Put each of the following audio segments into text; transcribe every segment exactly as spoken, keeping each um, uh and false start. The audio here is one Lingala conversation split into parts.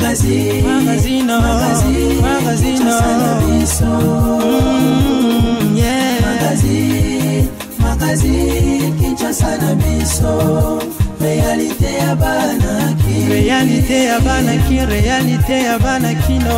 magazine, magazine, magazine, mm, yeah. Magazine, magazine, Kinshasa na biso. Réalité ya banaki, réalité ya banaki, réalité ya banakino.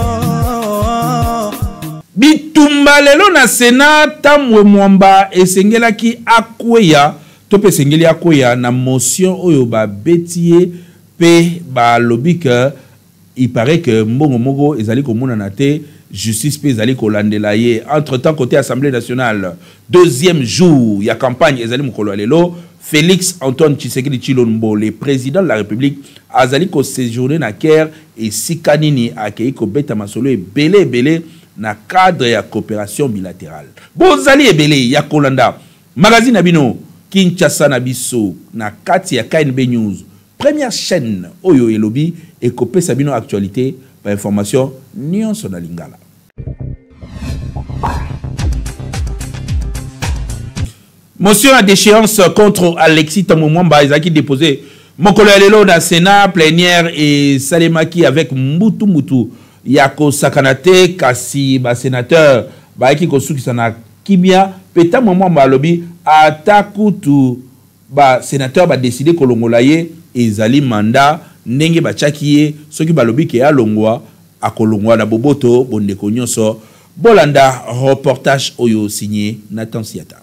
Bitumba lelo na Sénat tamwe mwamba esengelaki akweya tope sengeli akweya na motion oyo ba betie pe ba lobika. Il paraît que mbongo mogo ezali komona na te justice pe ezali kolandela ye. Entre temps côté Assemblée nationale deuxième jour ya campagne ezali mukolo lelo Félix Antoine Tshisekedi Tshilombo le président de la République azali ko séjourner na Caire et sikanini akei ko beta masolo ebele ebele na cadre ya coopération bilatérale. Bozali ebele ya kolanda magazine abino Kinshasa na biso na kati ya K N B News première chaîne oyo elobi et copé sabino actualité par information nyonso na lingala. Motion à déchéance contre Alexis Thambwe Mwamba ezaki déposé mokolo ya lelo na Sénat plénière et salemaki avec Mbutu Mbutu yako sakanate kasi ba sénateur ba ki kosukisa na kimia peta Mwamba alobi atakutu ba sénateur ba décider kolongola ye ezali mandat ndenge bachaki ye soki balobi ke alongwa akolongwa na boboto bondeko nyonso bolanda reportage oyo signé Nathan Siata.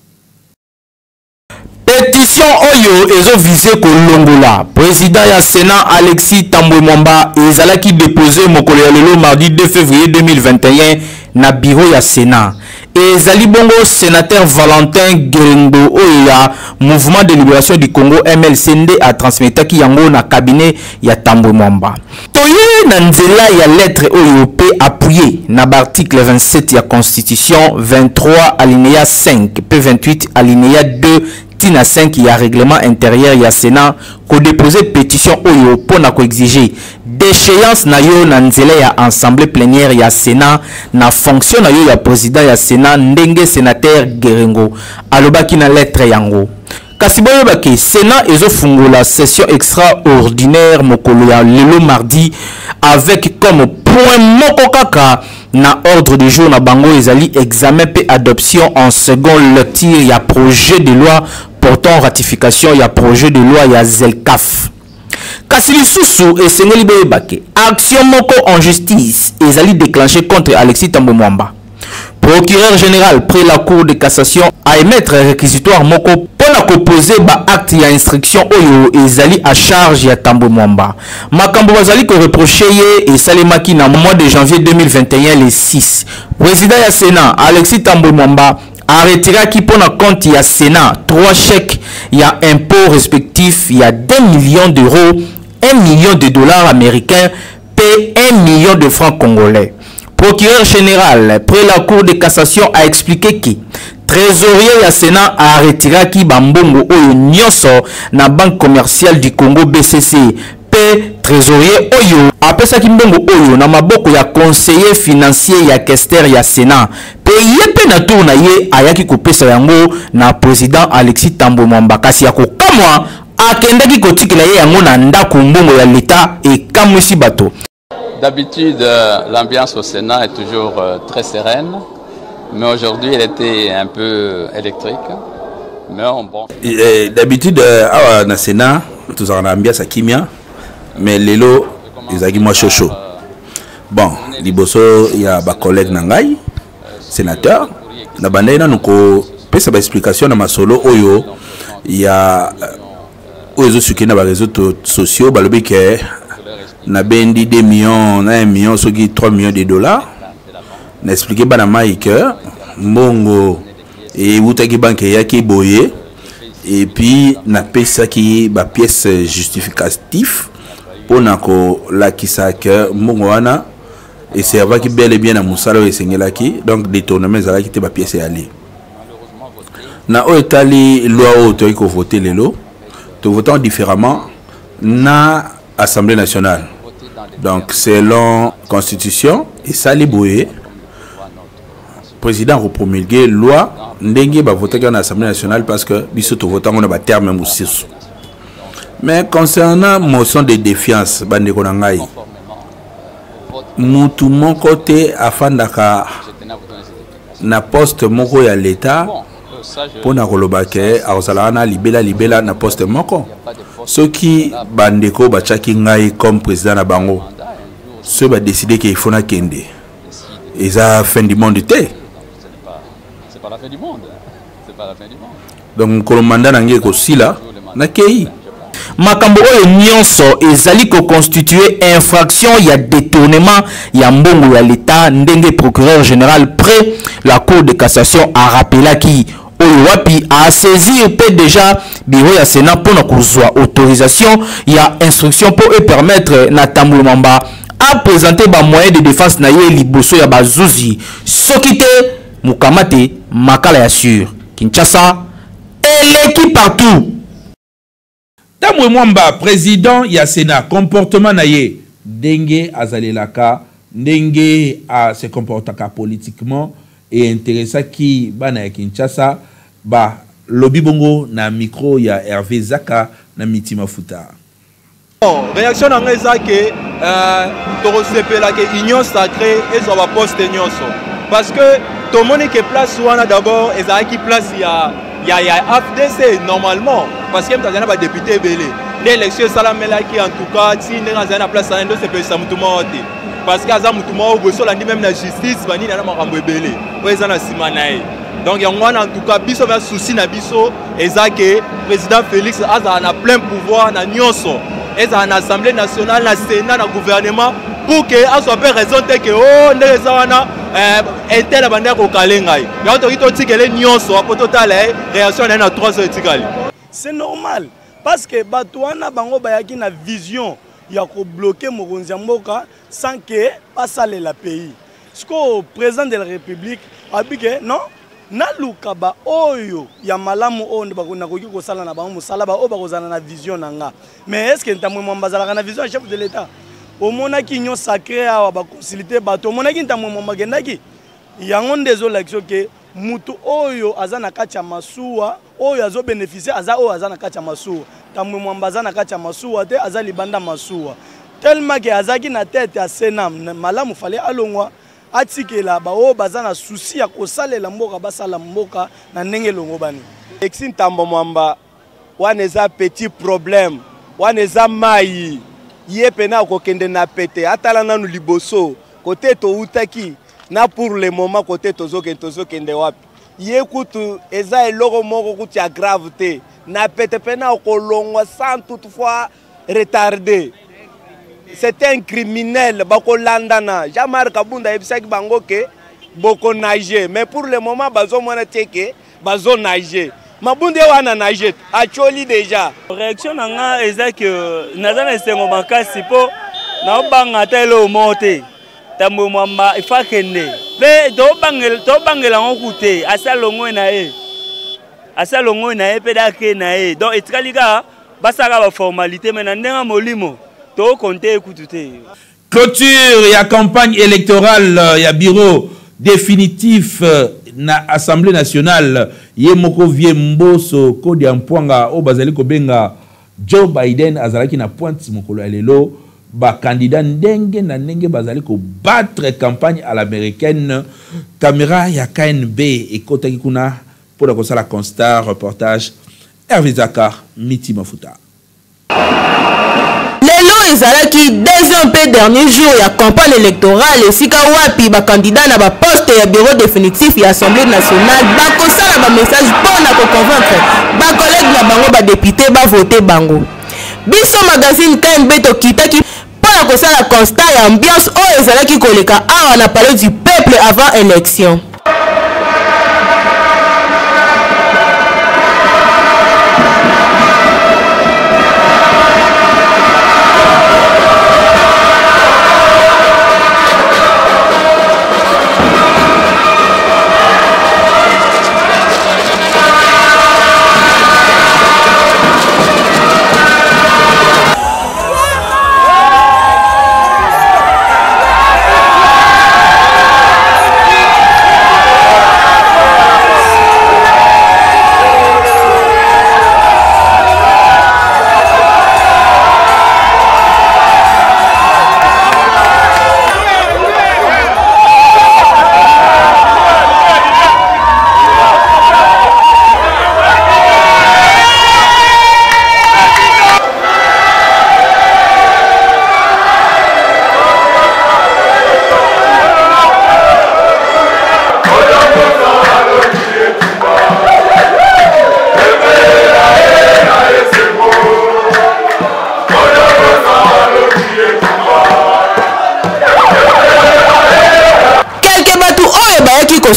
Pétition oyo ezo visé kolongola président ya Sénat Alexis Thambwe Mwamba ezalaki déposé mokolo ya lelo mardi deux février deux mille vingt et un na bureau ya Sénat. Ezali bongo sénateur Valentin Guérengo oyo ya Mouvement de Libération du Congo M L C N D a transmetaki yango na cabinet ya Thambwe Mwamba. Toye na nzela ya lettre oyo pe appuyé na article vingt-sept ya Constitution vingt-trois alinéa cinq P vingt-huit alinéa deux tina cinq ya règlement intérieur ya Sénat ko déposer pétition oyo pona ko exiger déchéance na yo na nzela ya assemblée plénière ya Sénat na fonction na yo ya président ya Sénat ndenge sénateur Guérengo alobaki na lettre yango. Kasi boyebaki Sénat ezofungola session extraordinaire mokolo ya lelo mardi avec comme point moko kaka na ordre du jour na bango ezali examen pe adoption en seconde lecture ya projet de loi portant ratification ya projet de loi ya ZELCAF. Kasi lisusu esengeli boyebaki action moko en justice ezali déclenché contre Alexis Thambwe Mwamba. Procureur général près la cour de cassation a émettre réquisitoire moko pour la composer ba acte ya instruction oyo ezali à charge ya Thambwe Mwamba. Makambo bazali ko reprocher ye et salemaki na mois de janvier deux mille vingt et un le six. Président ya Sénat Alexis Thambwe Mwamba a retiré qui pour na compte ya Sénat trois chèques ya impôts respectifs il y a deux millions d'euros, un million de dollars américains et un million de francs congolais. Procureur général près la cour de cassation a expliqué que trésorier ya Sénat a retiré qui bambongo oyo nyonso na banque commerciale du Congo B C C pe trésorier oyo apesa ki mbongo oyo na maboko ya conseiller financier ya Kester ya Sénat pe yepe na tour na ye ayaki kopesa yango na président Alexis Thambwe Mwamba kasi ya kokamwa akendaki kotikela ye yango na ndako mbongo ya l'État et kamwisi bato. D'habitude, euh, l'ambiance au Sénat est toujours euh, très sereine, mais aujourd'hui, elle était un peu électrique. Mais on, bon. D'habitude, euh, au Sénat, tout ça, on a ambiance à Kimia, mais l'élo, ils ont moi chaud. Bon, liboso, il y a ma collègue Nangai, sénateur. Na bandena nous ko pesa ba explication na masolo oyo il y a oyo suki na ba réseaux sociaux balobi ke na bendi deux millions, un million, ce qui trois millions de dollars. N'expliquez pas na que mbongo et outaki banque yaki boye et puis na pesa qui ba pièce justificatif pour na ko la kisa que mbongo wana et c'est avant qui bel et bien na musala et sengelaki donc détournement zala qui te ba pièce aller. Na o etali loi o to ko voter lelo to votant différemment na Assemblée nationale. Donc, selon la Constitution, et ça, les bouées, le président a promulgué la loi, n'engue va voter dans l'Assemblée nationale parce que, bisous, tout votant, on a un terme même aussi. Mais concernant la motion de défiance, mutu moko te afandaka na poste moko ya l'État pour na koloba ke azala na libela libela na poste moko soki bandeko bachaki ngai comme président na bango ceux ba décider que il faut na kende eza fin du monde te c'est pas la fin du monde c'est pas la fin du monde donc kolomanda nange ko sila na kei makambo oyo nyonso ezali ko constituer infraction ya détournement ya mbongo ya l'État ndenge procureur général près la cour de cassation a rappelé qui oyo wapi a saisir pe déjà bureau ya Sénat pour na kozwa autorisation ya instruction pour eux permettre na Tambwe Mwamba à présenter ba moyen de défense na ye liboso ya bazuzi soki te mukamate makala ya sur Kinshasa eleki partout. Tambwe Mwamba président ya Sénat comportement na ye ndenge azalelaka ndenge a se comportaka politiquement et intéressant qui bana ya Kinshasa ba lobi bongo na micro ya Hervé Zaka na Mitima Futa. Bon, réaction na ngeza ke euh to sepela ke union sacrée et so ba poste nyonso parce que to monique place wana d'abord ezaki place ya ya ya F D C normalement parce que mtazana ba député belé l'élection salamela qui en tout cas si ndena zana place na ndo sepesa mutuma wote parce que aza mutuma wo boso la ndi même la justice bani na makambo ebele oza na simanae donc yangwana en tout cas biso ba souci na biso ezake président Félix aza na plein pouvoir na nyonso eza na assemblée nationale na sénat na gouvernement pour que a soit raison te que oh ndeza wana euh etel banda ko kalengai ya to kito tikele nyonso apo total réaction na trois heures tikali c'est normal parce que batouana bango bayaki na vision ya ko bloquer mokonzi mboka sans que pasale la pays ce que président de la république a dit que non na lukaba oyo ya malamu ondo bakona koki ko sala na bango musala ba o bakozana na vision nanga mais est-ce que Tambwe Mwamba zala na vision chef de l'état au mona ki nyo sacré awa ba concilité bato mona ki Tambwe Mwamba gendaki yango ndezo l'action que mutu oyo azana kacha masuwa oyo azo bénéficier aza oyo azana kacha masuwa Tambwe Mwamba azana kacha masuwa te aza libanda masuwa tellement que azaki na tête ya Sénat malamu fallait alongwa atikela ba o bazana souci ya kosalela mboka basala mboka na ndenge longo bani Alexis Tambwe Mwamba wana eza petit problème wana eza mai ye pena ko kende na pete atala nanu liboso côté to utaki na pour le moment côté tozo ke tozo kende wapi ye kutu eza eloko moko kuti ya gravité na pete pena ko longwa sans toutefois retardé. C'est un criminel bako landana Jamar Kabunda ebisaki bango ke boko nager mais pour le moment bazo mona teke bazo nager mabunde wana nager acholi déjà réaction nanga eza que nazana esengo makasi po na banga telo monte Tambwe Mwamba ifa kende pe do bangela to bangela ngokute asalongo na e asalongo na e pe dake na e donc etralika basaka ba formalité mais na ndenga molimo to compter écouter. Clôture et campagne électorale ya bureau définitif na Assemblée nationale Yemoko Vie Mboso Kodi Ampwanga o bazali ko benga Joe Biden azalaki na pointe mokolo lelo ba candidat ndenge na ndenge bazali ko battre campagne à l'américaine caméra ya K N B et kotaki kuna pour ko sala constat reportage Hervé Zaka Mitima Futa. Ezalaki deuxième peu dernier jour ya campagne électorale esika wapi ba candidat na ba poste ya bureau définitif ya Assemblée nationale ba kosala ba message pour na ko convaincre ba collègue na bango ba député ba voter bango biso magazine K N B to kitaki pour na kosala constat ya ambiance o ezalaki koleka awa na palais du peuple avant élection.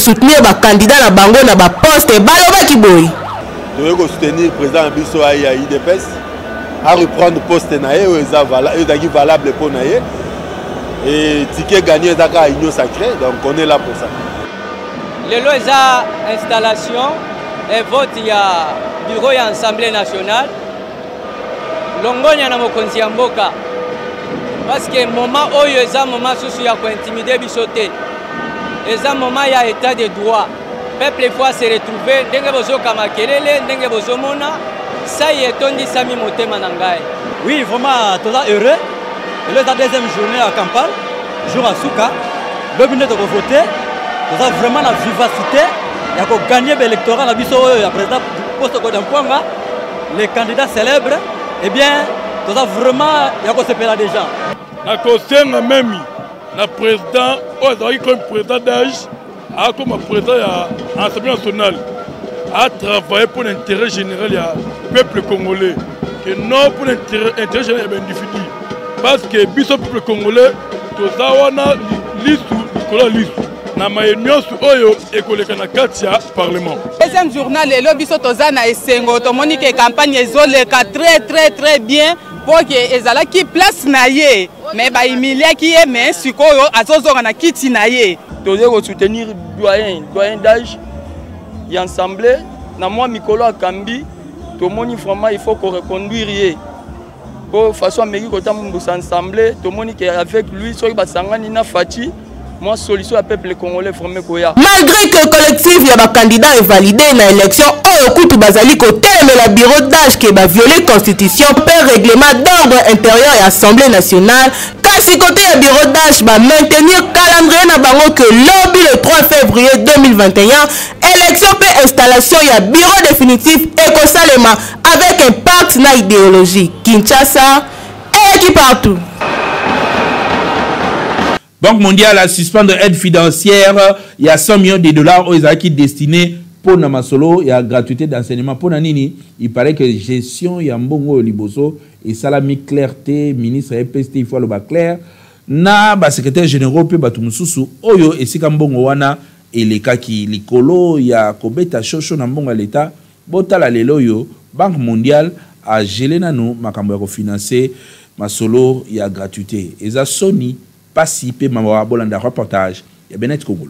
soutenir ba candidat na bango na ba poste balobaki boye. Nous soutenir le président Bisso à I D P S à reprendre poste naé est valable pour naé et ticket gagné à Union Sacrée, donc on est là pour ça. Le lot est installation et vote il y a bureau et assemblée nationale. Longonya na mokonzi ya mboka parce que moment oyo eza moment susu ya ko intimider bisoté. Eza moment ya état de droit. Peuple fois se retrouver ndenge bozo kamakelele ndenge bozo mona ça y est tondi sami motema na ngai. Oui, vraiment tout ça heureux. Et là la deuxième journée à Kampala, jour à Souka, le but de voter, tout ça vraiment la vivacité, il y a ko gagner l'électorat la biso ya président poste ko d'Amkwanga, les candidats célèbres, eh bien tout ça vraiment il y a ko sepela des gens. Na kosenga memi na président ozaki comme président d'âge a comme président de l'Assemblée nationale a travaillé pour l'intérêt général du peuple congolais et non pour l'intérêt général des individus. Parce que le peuple congolais, tout ça, on a l'issue, na mayenyo su oyo ekoleka na kati ya parlement. Deuxième journal le biso tozana esengo tomoni ke campagne ezoleka très très très bien pour que ezala ki place na ye mais ba imilia ki ye mais sikoyo azozonga na kiti na ye. Toze ko soutenir doyen doyen d'âge y ensemble na moi mikolo akambi tomoni vraiment il faut qu'on reconduire ye. Pour façon amérique ko tambu ensemble tomoni ke avec lui so ba sangani na fati. Moi, solution à peuple congolais formé Koya. Malgré que le collectif y a un candidat est validé dans l'élection, au coup de Bazali côté mais le bureau d'âge qui va violer la constitution per règlement d'ordre intérieur et assemblée nationale. Car si côté le bureau d'âge va maintenir calendrier na bango que lobby le trois février deux mille vingt et un, élection per installation y a bureau définitif éco-salema avec un pacte na idéologie. Kinshasa et qui partout. Banque mondiale a suspendu aide financière. Il y a cent millions de dollars aux qui destinés pour Namasolo. Il y a gratuité d'enseignement pour Nanini. Il paraît que gestion, il y a un bon liboso et salami clarté, ministre E P S T, il faut le bas clair. Na ba secrétaire général pe batumususu oyo esika mbongo wana eleka ki likolo ya kobeta shosho na mbongo l'état botala lelo yo Banque mondiale a gelé nanu makambo ya kofinancer masolo ya gratuité. Eza Sony pas si peu bolanda reportage ya Benet Kogolo.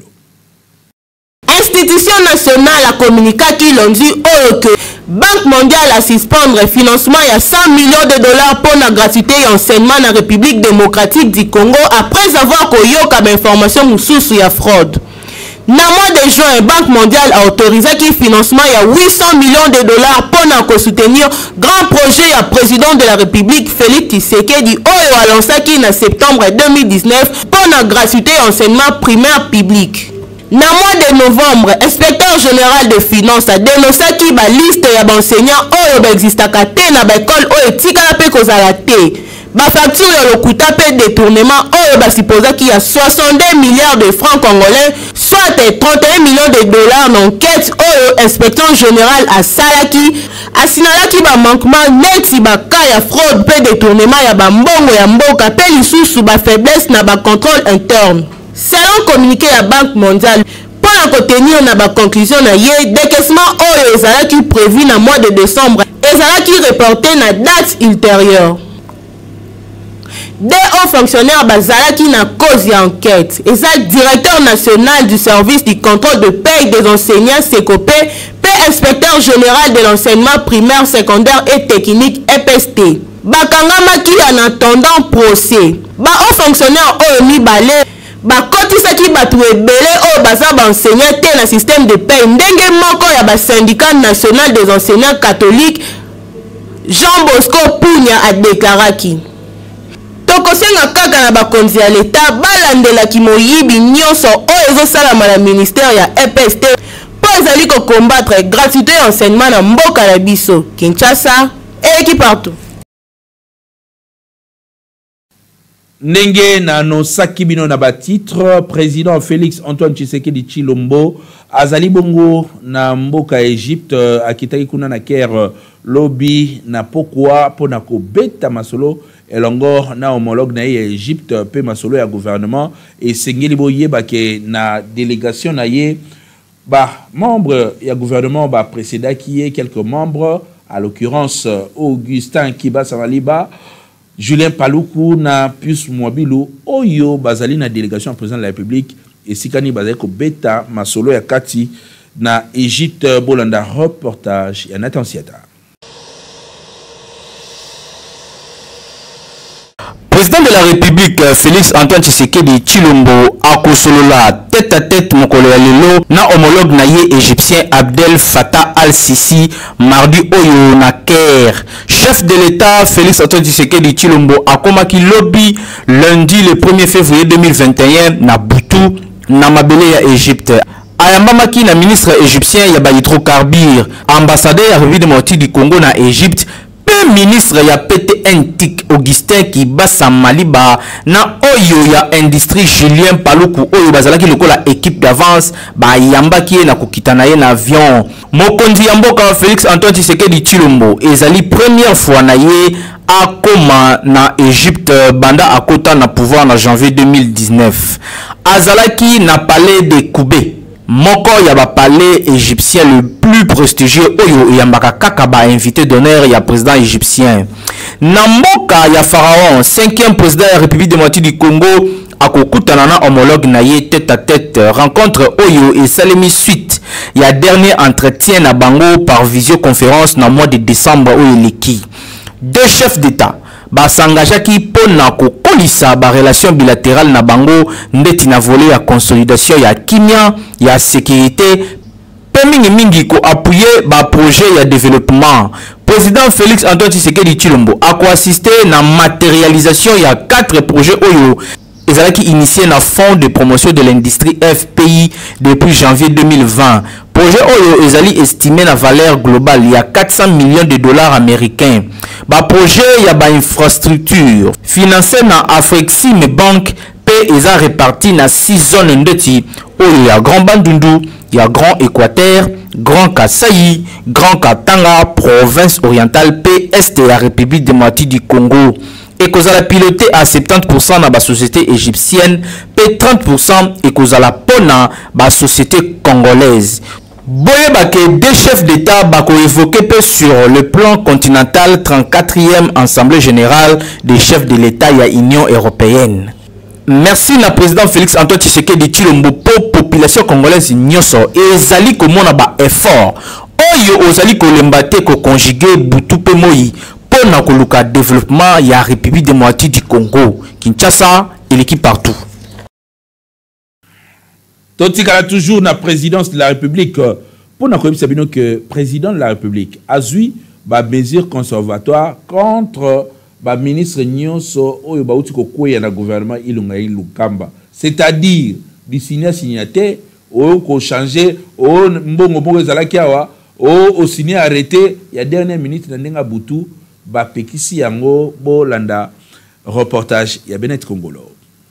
Institution nationale a communiqué qu'il a dit oh, que Banque mondiale a suspendre le financement il y a cent millions de dollars pour la gratuité et enseignement dans la République démocratique du Congo après avoir koyo comme information mususu ya fraude. Dans le mois de juin, la Banque mondiale a autorisé qu'il financement il y a huit cents millions de dollars pour soutenir grand projet du président de la République Félix Tshisekedi Oyo a lancé en septembre deux mille dix-neuf pour la gratuité et enseignement primaire public. Dans le mois de novembre, l'inspecteur général de finances a dénoncé qu'il y a une liste d'enseignants qui existent à l'école qui est ba facture ya lokuta pe détournement oyo ba supposa qu'il y a soixante-deux milliards de francs congolais soit trente et un millions de dollars d'enquête oyo inspection générale à Salaki asinalaki ba manquement neti ba ka ya fraude pe détournement ya ba mbongo ya mboka pe lisusu ba faiblesse na ba contrôle interne. Selon communiqué la Banque mondiale pour la contenir na ba conclusion na ye décaissement oyo ezalaki prévu na mois de décembre ezalaki reporté na date ultérieure. Des hauts fonctionnaires bazalaki na cause d'enquête. Et ça, directeur national du service du contrôle de paie des enseignants Sécopé, puis inspecteur général de l'enseignement primaire, secondaire et technique E P S T. Bakangamaki en attendant procès. Ba hauts fonctionnaires ont mis balai. Ba kotisaki batu ebele o baza ba enseignant te na système de paie. Ndenge moko ya ba syndicat national des enseignants catholiques Jean Bosco Pugna a déclaré tokosenga kaka na bakonzi ya l'État balandela ki moyibi nyonso oyo ezosalama na ministère ya E P S T po ezali ko combattre gratuité et enseignement na mboka na biso. Kinshasa et partout. Ndenge na no sakibino na ba titre président Félix Antoine Tshisekedi Tshilombo azali bongo na mboka Egypte akitaki kuna na Caire lobby na pokwa pona ko beta masolo elongo na homologue na ye Egypte pe masolo ya gouvernement et sengeli boye ba ke na délégation na ye bah membre il y a gouvernement bah précédent qui est quelques membres, à l'occurrence Augustin Kiba Samaliba, Julien Paluku na Pius Mwabilu oyo bazali na délégation au président de la République et sikani bazali ko beta masolo ya kati na Égypte. Bolanda reportage ya Nathan Siata. Président de la République Félix Antoine Tshisekedi Tshilombo akosolola tête à tête mokolo ya lelo na homologue na ye égyptien Abdel Fattah al-Sisi mardi oyo na Caire. Chef de l'État Félix Antoine Tshisekedi Tshilombo akomaki lobby lundi le premier février deux mille vingt et un na Butu na mabele ya Égypte. Ayambamaki na ministre égyptien ya ba hydrocarbures, ambassadeur ya République démocratique du Congo na Égypte, ministre ya P T N T I C Augustin Kiba Samaliba na oyo ya industrie Julien Paluku oyo bazalaki lokola équipe d'avance ba yambaki na kokitana ye na avion. Mokonzi ya mboka Félix Antoine Tshisekedi Tshilombo ezali première fois na ye akoma na Égypte banda akota na pouvoir na janvier deux mille dix-neuf. Azalaki na palais de Koubé, moko ya ba palais égyptien le plus prestigieux oyo yambaka kaka ba invité d'honneur ya président égyptien. Na mboka ya Pharaon, cinquième président de la République démocratique du Congo akokutana na homologue na ye tête à tête. Rencontre oyo et salemi suite ya dernier entretien na bango par visioconférence na mois de décembre oyo leki. Deux chefs d'État basangajaki pona kokolisa ba relation bilatérale na bango ndeti na volet ya consolidation ya kimia ya sécurité pe mingi mingi ko appuyer ba projet ya développement. Président Félix Antoine Tshisekedi Tshilombo a co-assisté na matérialisation ya quatre projets oyo ezalaki initié na fonds de promotion de l'industrie F P I depuis janvier deux mille vingt. Projet oyo ezali estimé na valeur globale il y a quatre cents millions de dollars américains. Ba projet ya ba infrastructure financé na Afrexim Bank pe eza réparti na six zones ndeti oyo ya Grand Bandundu, ya Grand Équateur, Grand Kasaï, Grand Katanga, province orientale P Est de la République démocratique du Congo. Et qu'on a piloté à soixante-dix pour cent dans la société égyptienne, et trente pour cent et qu'on a pona la société congolaise. Boye Bake, deux chefs d'État bako évoqué sur le plan continental trente-quatrième Assemblée générale des chefs de l'État et Union européenne. Merci na président Félix Antoine Tshisekedi Tshilombo pour population congolaise nyoso et ezali komona ba effort oyo ozali kolemba te ko conjuguer butu pe moi pour na koluka développement ya République démocratique du Congo. Kinshasa et l'équipe partout. Totikala toujours na présidence de la République pour na koyebisa bino que président de la République azui ba mesure conservatoire contre ba ministre nyonso oyo ba uti kokoya na gouvernement ilunga ilukamba, c'est-à-dire di signer signataire oyo ko changer o mbongo mbongo ezalaki awa o signer arrêté ya dernière minute na ndenga butu ba pekisi yango bo landa reportage ya Benet Kongolo.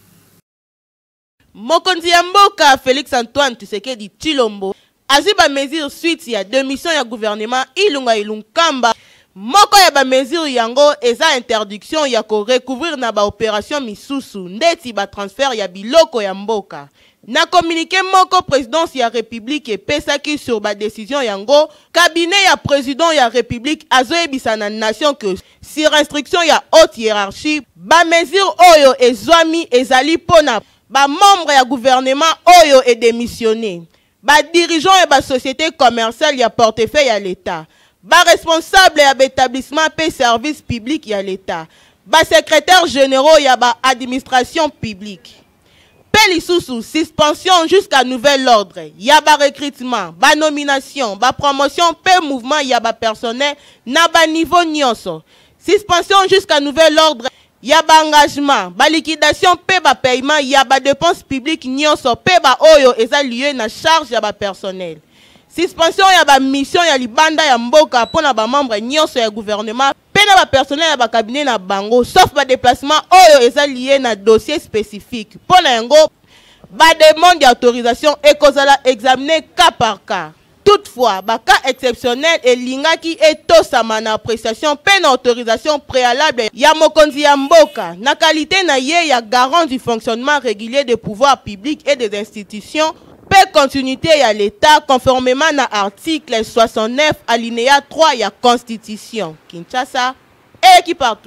Mokonzi ya mboka Félix Antoine Tshisekedi Tshilombo azwi ba mesure suite ya démission ya gouvernement ilunga ilunkamba. Moko ya ba mesure yango eza interdiction ya ko recouvrir na ba opération misusu ndeti ba transfert ya biloko ya mboka. Na communiqué moko présidence ya république epesaki sur ba décision yango, cabinet ya président ya république azoyebisa na nation que sur instruction ya haute hiérarchie ba mesure oyo ezwami ezali pona ba membre ya gouvernement oyo est démissionné, ba dirigeant et ba société commerciale ya portefeuille ya l'État, ba responsable ya ba établissement pe service public ya l'État, ba secrétaire généraux ya ba administration publique. Pe lisusu suspension jusqu'à nouvel ordre, ya ba recrutement, ba nomination, ba promotion pe mouvement ya ba personnel na ba niveau nyonso. Suspension jusqu'à nouvel ordre, ya ba engagement, ba liquidation pe ba paiement, ya ba dépenses publiques nyonso pe ba oyo eza lié na charge ya ba personnel. Suspension ya ba mission ya libanda ya mboka pona ba membre nyonso ya gouvernement pe na ba personnel ya ba cabinet na bango sauf ba déplacement oyo eza lié na dossier spécifique. Pona yango ba demande d'autorisation et kozala examiné cas par cas. Toutefois, ba cas exceptionnel et lingaki etosama na appréciation pe na autorisation préalable ya mokonzi ya mboka na qualité na ye ya garant du fonctionnement régulier des pouvoirs publics et des institutions pe pe continuité ya l'État conformément na article soixante-neuf alinéa trois ya Constitution. Kinshasa et qui partout.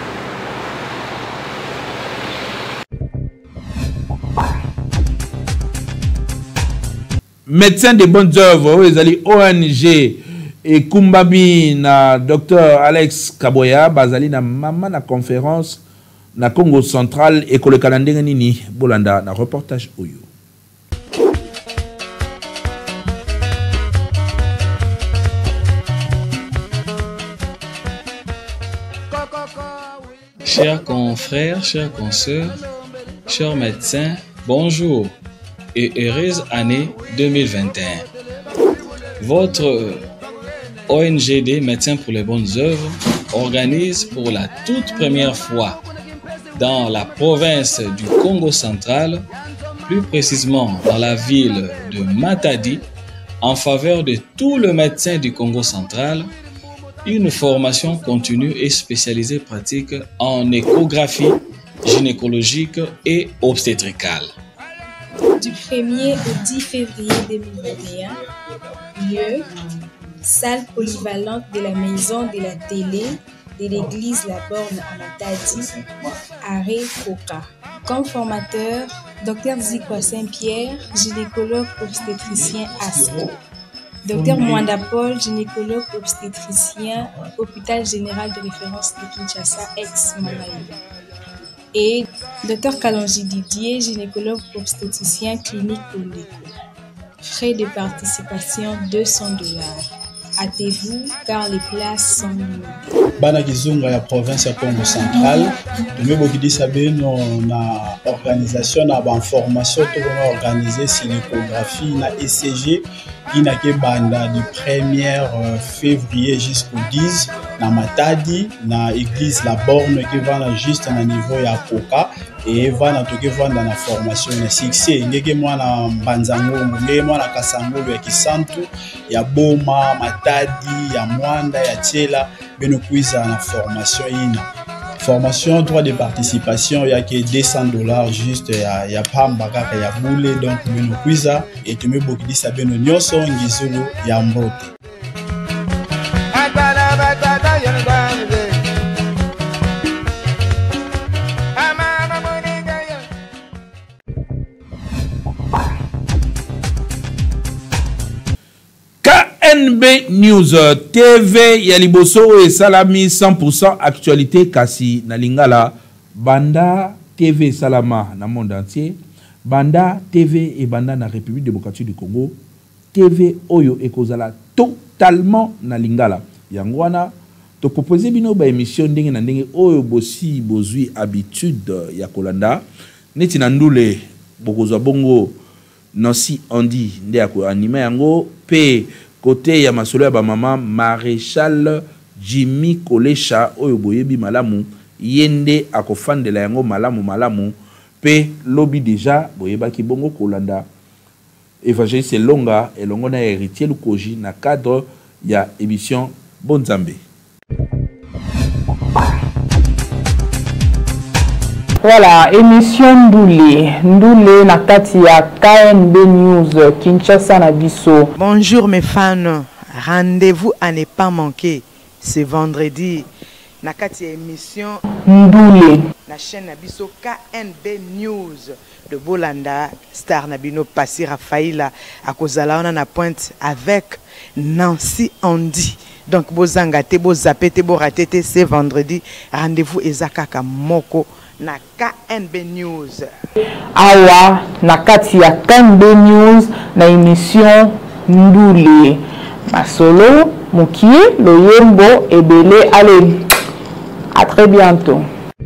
Médecin de bonnes œuvres, les alliés O N G et Kumbabi na docteur Alex Kaboya, bazali na mama na conférence na Congo central et le calendrier nini Bolanda na reportage Oyo. Chers confrères, chers consoeurs, chers médecins, bonjour et heureuse année deux mille vingt et un. Votre O N G D Médecins pour les bonnes œuvres organise pour la toute première fois dans la province du Congo central, plus précisément dans la ville de Matadi, en faveur de tous les médecins du Congo central, une formation continue et spécialisée pratique en échographie gynécologique et obstétricale. Du premier au dix février deux mille vingt et un, lieu, salle polyvalente de la maison de la télé de l'église La Borne à Matadi, arrêt Coca. Comme formateur, Docteur Zikwa Saint-Pierre, gynécologue obstétricien A S C O. Docteur Mwanda Paul, gynécologue obstétricien, hôpital général de référence de Kinshasa, ex-Mamaï. Et Docteur Kalonji Didier, gynécologue obstétricien clinique Oléko. Frais de participation deux cents dollars. Hâtez-vous car les places sont limitées. Bana Kizunga ya province ya Congo central, tumebokidi sabeno na organisation na ba formation to na organiser gynécographie na E C G ina ke banda du premier février jusqu'au dix na Matadi na église La Borne qui va na juste na niveau ya Koka et va na toke vanda na formation na succès ngeke mwana Mbanzango ngeke mwana Kasangolo ya Kisantu ya Boma Matadi ya Mwanda ya Tshela beno kuiza na formation ina formation droit de participation ya ke deux cents dollars juste ya ya pamba kaka ya boule donc beno kuiza et tu me bokidisa beno nyoso ngizulu ya mbote. N B News T V ya liboso et salami cent pour cent actualité kasi na lingala banda T V salama na monde entier banda T V et banda na République démocratique du Congo T V oyo ekozala totalement na lingala yango wana to proposer bino ba émission ndenge na ndenge oyo bosi bozui habitude ya kolanda neti na ndule bokozwa bongo Nancy Andy nde ya ko anime yango pe côté ya masolo ya ba mama Maréchal Jimmy Kolesha oyo boyebi malamu yende akofandela yango malamu malamu pe lobby déjà boyeba ki bongo kolanda Évangéliste Longa elongo na héritier Lukoji na cadre ya émission Bonzambe. Voilà, émission Ndoulé. Ndoulé na kati ya K N B News Kinshasa na biso. Bonjour mes fans, rendez-vous à ne pas manquer ce vendredi na kati ya émission Ndoulé na chaîne na biso K N B News de Bolanda star Nabino Passy Raphaël akozala wana na pointe avec Nancy Andy. Donc bozanga te bozape te borate te ce vendredi rendez-vous ezakaka moko na K N B News. Awa na kati ya K N B News na émission Ndoulé. Masolo, Mukie, Loyembo, Ebele. Allez, à très bientôt.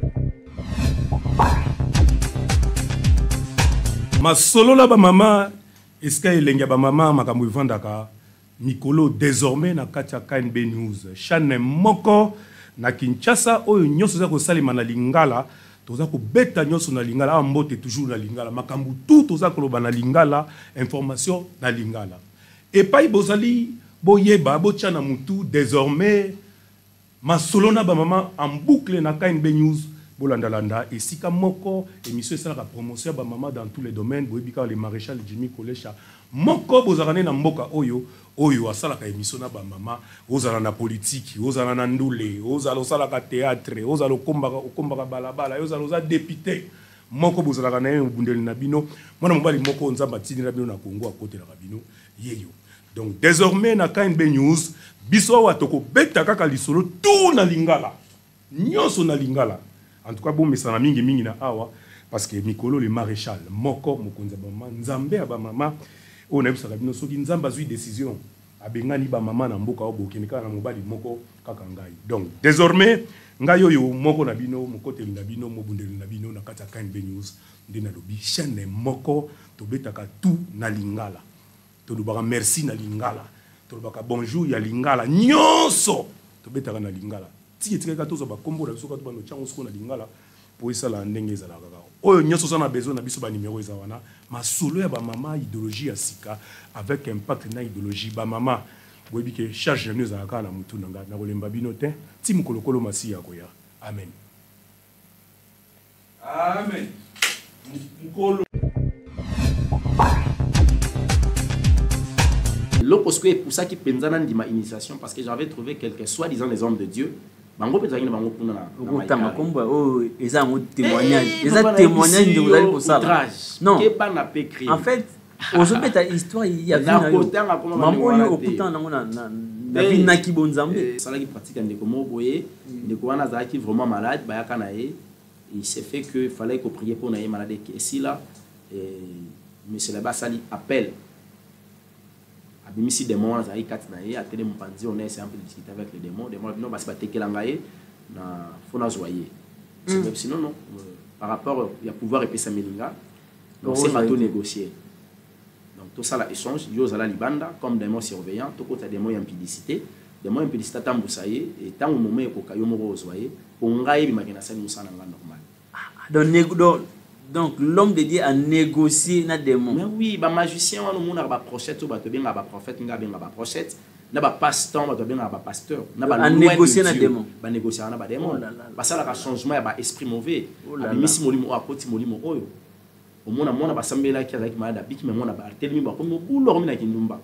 Masolo la ba mama, est-ce qu'il y a ba mama makambo vandaka Mikolo désormais na kati ya K N B News. Chaîne moko na Kinshasa oyo nyoso za ko salima na lingala. Toza ko beta nyoso na lingala ambote toujours na lingala makambu tout toza ko loba na lingala information na lingala et pa bozali boyeba botia na mutu désormais masolo na ba mama en boucle na K N B News bolandalanda esika moko émission esalaka promotion ba mama dans tous les domaines boyebika le maréchal Jimmy Kolesha moko bozalaka na mboka oyo oyo asalaka émission na ba mama ozala na politique ozala na ndule ozala osalaka théâtre ozala okombaka okombaka balabala ozala oza député moko bozalaka na bundeli na bino mwana mobali moko nzamba tini na bino na Congo akotelaka bino yeyo. Donc désormais na K N B News biso wa toko beta kaka lisolo tout na lingala nyonso na lingala. En tout cas bon mesana mingi mingi na awa parce que Mikolo le maréchal moko mokonza ba mama nzambe ba mama on a vu ça bino soki nzamba zui décision abengani ba mama na mboka obokenika na mobali moko kaka ngai. Donc désormais ngai oyo moko na bino mokoteli na bino mobundeli na bino na kata K N B News ndina lobi chaîne moko to betaka tout na lingala. To lobaka merci na lingala. To lobaka bonjour ya lingala nyonso to betaka na lingala. Si tu as besoin de combo la biso ka to chango siko na lingala po isala ndenge ezala kaka oyo nyonso sana besoin na biso ba numéro ezawana ma solo ya ba mama idéologie ya sika avec impact na idéologie ba mama boyebi ke charge ya nous akaka na mutu nanga na kolemba bino te ti mukolokolo masi ya koya amen amen mukolo l'opposé est pour ça qui pensait dans ma initiation parce que j'avais trouvé quelques soi-disant les hommes de Dieu. Bango peut-être que bango kuna na. Otanga kombo oh eza un témoignage. Eza témoignage de vous allez pour ça. Non. Qui pas na pe créer. En fait, aujourd'hui ta histoire il y a na kotanga koma mambo yo okuta na na na bina ki bonzambe. Sala qui pratique ndeko mo boye ndeko wana za qui vraiment malade ba yakana ye. Il s'est fait que il fallait qu'on prie pour na malade et ici là monsieur là-bas sali appelle. Abimisi démon na zai kat na ye atele mpanzi on essaie un peu de discuter avec les démons démons non basi batekela ngaye na fona zoyer sinon non par rapport il y a pouvoir et sa melinga donc c'est pas tout négocier donc tout ça là échange yo zala libanda comme démon surveillant to kota démon impudicité démon impudicité tambusaye et tant au moment ko kayo mo zoyer pour ngaye bi makina sali musana nga normal donc donc l'homme de Dieu a négocié na démon. Mais oui, ba magicien on monde ba prophète ba to bien ba prophète nga bien ba prophète na ba pasteur ba to bien ba pasteur na ba négocier na démon. Ba négocier na ba démon. Ba ça la changement ya ba esprit mauvais. Abimisi molimo akoti molimo oyo. Au monde mona ba sambela ki avec malade biki mais mona ba telemi ba ko mo bulo ko mina kindumba.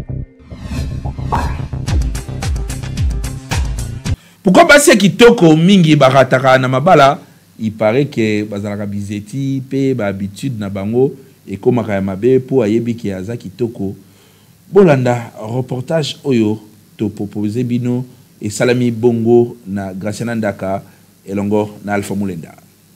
Pourquoi passer kitoko mingi barataka na mabala? Il paraît que bazalaka bizeti pe ba habitude na bango et comme mabe pour ayebi ki aza kitoko bolanda reportage oyo to proposer bino et salami bongo na Graciana Ndaka elongo na Alpha Mulenda.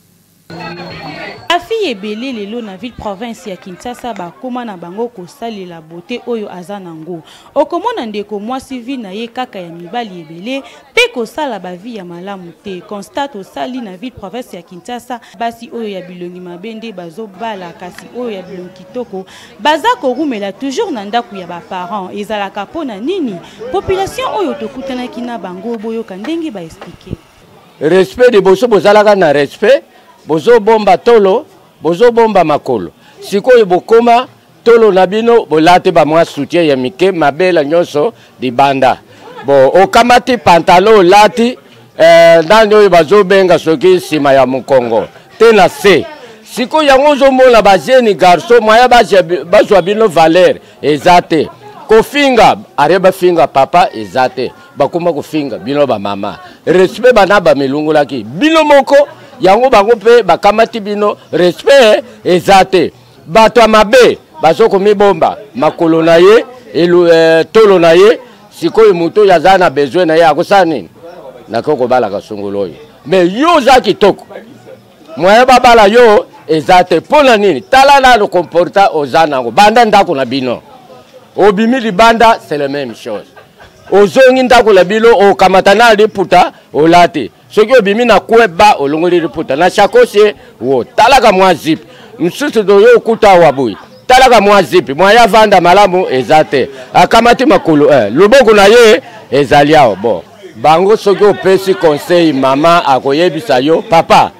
Afi ebele lelo na ville province ya Kinshasa ba koma na bango ko sali la beauté oyo azanango. Okomona ndeko mwasi vi na ye kaka ya mibali ebele pe ko sala ba vie ya malamu te. Constate o sali na ville province ya Kinshasa basi oyo ya bilongi mabende bazo bala kasi oyo ya bilongi kitoko baza ko rumela toujours na ndaku ya ba parents ezalaka pona nini population oyo tokutana kina bango boyo kandenge ba expliquer. Respect de boso bozalaka na respect bozo bomba tolo bozo bomba makolo sikoyo bokoma tolo na bino bolate ba mwa soutien ya mike mabela nyonso di banda bo okamati pantalon lati eh ndani oyo bazo benga soki sima ya mukongo tena se sikoyo yango zo mona ba jeune garçon moya ba bazwa bino valeur ezate kofinga areba finga papa ezate bakoma kofinga bino ba mama respect bana ba melungulaki bino moko yango bango pe bakamati bino respect ezate bato mabe bazoko mibomba makolo na ye elu eh, tolo na ye sikoyo muto yazana besoin na ye akosani nakoko bala kasongolo yo mais yo za kitoko moya babala yo ezate pona nini tala na le comporta ozana ngo banda ndako na bino obimi libanda c'est la même chose ozongi ndako la bilo o kamatana liputa olate soki obimi na kweba olongoli liputa na shakose wo talaka mwa zip msusu do yo kuta wabuyi talaka mwa zip mwa ya vanda malamu ezate akamati makulu eh loboko na ye ezaliao bon bango soki opesi conseil mama akoyebisa yo papa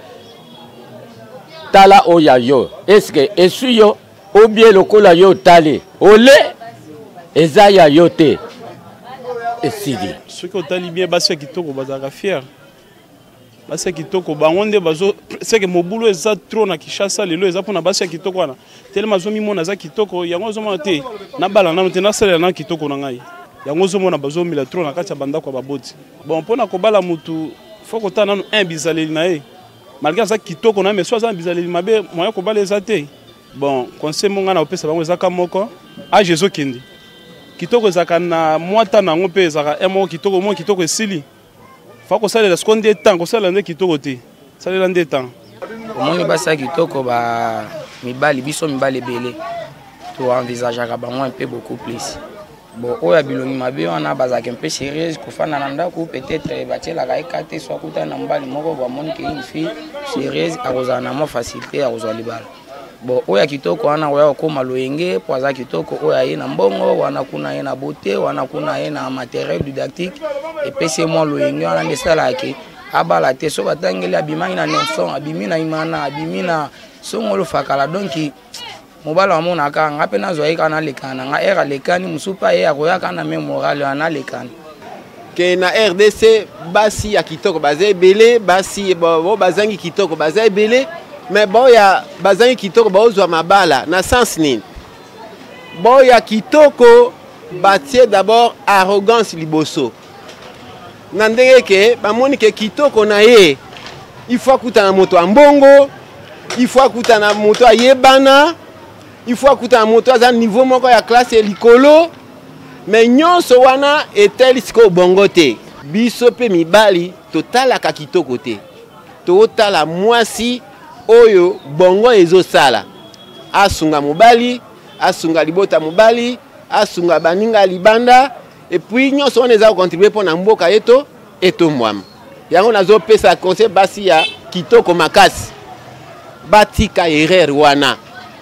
tala oya yo eske esu yo obie lokola yo tali ole ezaya yo te esidi ceux qui ont talibé basé kitoko bazaka fier basi ya kitoko bango nde bazo seke mobulu eza trop na Kinshasa lelo eza mpona basi ya kitoko wana telema azomimona aza kitoko yango azomona te nabala nano te nasalela na kitoko na ngai yango azomona bazomila trop na kati ya bandako ya baboti bon mpona kobala mutu fo kotala nano un bizaleli na ye malgré aza kitoko na meso aza bizaleli mabe moyen kobala eza te bon conseil monga na opesa bango ezaka moko age ezokende kitoko ezaka na mwata nango mpe ezaka emo kitoko mo kitoko esili fa kosalela siko nde temps kosalela nde kitoko te salela nde temps omoni basi ya kitoko ba mibali biso mibali ebele to envisageaka bango un peu beaucoup plus bon oyo ya bilongi mabe wana bazalaka mpe sérieuse kofanda na ndako peut-être batielaka eka te so akuta na mobali moko bamoni ke une fille sérieuse akozala na mwa facilité akozwa libala bon oyo ya kitoko wana oya okoma loyenge po aza kitoko oyo aye na mbongo wana kuna ye na beauté wana kuna ye na matériel didactique epesi mwa loyenge wana nde esalaka abala te so batangeli abimaki na nelson abimi na imana abimi na songolo fakala donc mobala wamonaka nga mpe nazwa ye kaka nalekana nga ere alekani mosu mpe ye akoyaka na meme morale wana alekani ke na R D C basi ya kitoko baza ebele basi bo bazangi kitoko baza ebele mais boya bazangi kitoko baozwa mabala na sens nini boya kitoko batie d'abord arrogance liboso na ndenge ke bamoni ke kitoko na ye il faut akutana moto ya mbongo il faut akutana moto ayebana il faut akutana moto aza niveau moko ya classe ya likolo mais nyonso wana eteli siko bongo te biso pe mibali totalaka kitoko te totala mwasi oyo bongo ezosala asunga mobali asunga libota mobali asunga baninga libanda et puis nyonso wana eza contribuer pour na mboka yeto eto mwama yango nazopesa conseil basi ya kitoko makasi batika erreur wana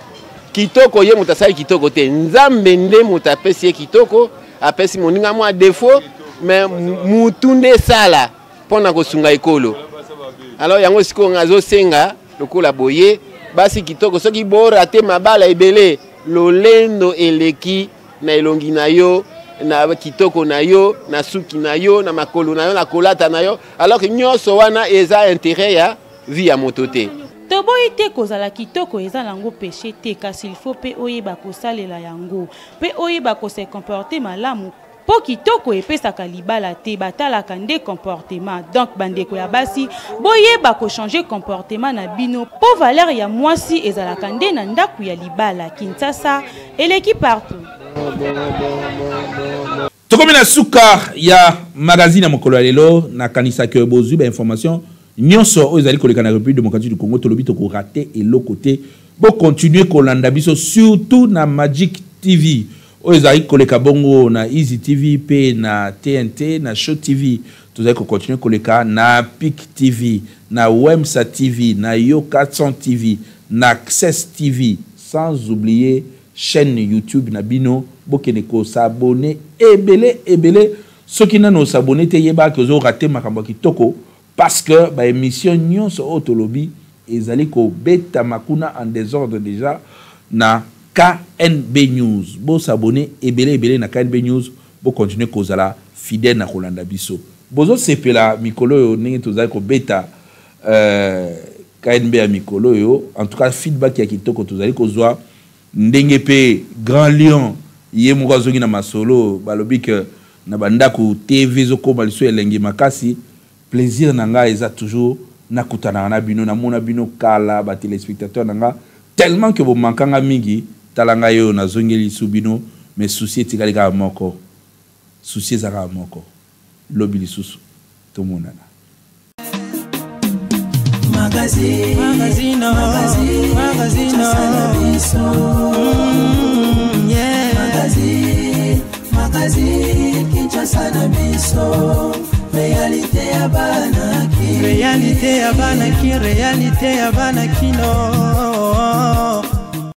kitoko ye mutasali kitoko te nzambe nde mutapesi ye kitoko apesi moninga mwa défaut mais mutunde sala pona kosunga ekolo alors yango siko ngazo senga lokola boye basi kitoko soki bora te mabala ebele lolendo eleki na elongi na yo na kitoko na yo na suki na yo na makolo na yo na kolata na yo alors que nyonso wana eza intérêt ya vie ya moto te toboyi te kozala kitoko eza nango péché te kasi il faut pe oyeba kosalela yango pe oyeba kose comporter malamu po kitoko epesaka libala te batalaka nde comportement donc bandeko ya basi boyeba kochanger comportement na bino po valeur ya mwasi ezalaka nde na ndako ya libala Kinshasa eleki partout tokomi na suka ya magazine ya mokolo ya lelo nakanisaki bozwi ba information nyonso oyo ezali koleka na République démocratique du Congo tolobi tokorate eloko te bo continuer kolanda biso surtout na Magic T V oyo ezali koleka bongo na Easy T V pe na T N T na Show T V tozali kocontinue koleka na Pic T V na Wemsa T V na Yo quatre cents T V na Access T V sans oublier chaîne YouTube na bino bokene ko s'abonner ebele ebele soki nano s'abonner te yeba ke zo rater makambo kitoko parce que ba émission nyonso otolobi ezali ko beta makuna en désordre déjà na K N B News bo s'abonner ebele ebele na K N B News bo continuer kozala fidèle na kolanda biso bozo sepela mikolo yo ndenge tozali ko beta euh K N B ya mikolo yo en tout cas feedback ya kitoko tozali kozwa ndenge pe Grand Lion ye moko zongi na masolo balobi ke na bandako T V zokoma liso elengi makasi plaisir nanga eza toujours nakutana na bino na mona bino kala ba téléspectateurs nanga tellement que bo mankanga mingi talanga yo na zongeli subino mais souci etikali ka moko souci ezaka moko lobi lisusu to monana magazine magazine magazine yeah magazine magazine Kinshasa na biso réalité ya banaki réalité ya banaki réalité ya banaki no